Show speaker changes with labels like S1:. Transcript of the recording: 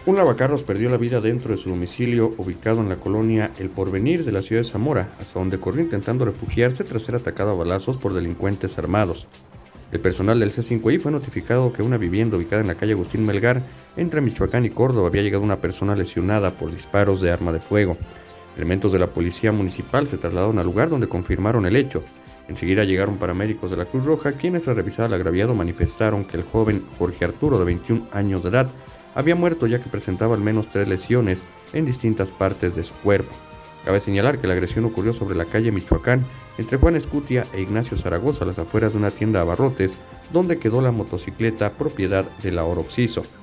S1: Un lavacarros perdió la vida dentro de su domicilio ubicado en la colonia El Porvenir de la ciudad de Zamora, hasta donde corrió intentando refugiarse tras ser atacado a balazos por delincuentes armados. El personal del C5I fue notificado que una vivienda ubicada en la calle Agustín Melgar, entre Michoacán y Córdoba, había llegado una persona lesionada por disparos de arma de fuego. Elementos de la policía municipal se trasladaron al lugar donde confirmaron el hecho. Enseguida llegaron paramédicos de la Cruz Roja, quienes tras revisar al agraviado manifestaron que el joven Jorge Arturo, de 21 años de edad, había muerto ya que presentaba al menos 3 lesiones en distintas partes de su cuerpo. Cabe señalar que la agresión ocurrió sobre la calle Michoacán, entre Juan Escutia e Ignacio Zaragoza, a las afueras de una tienda de abarrotes, donde quedó la motocicleta propiedad de la Oroxiso.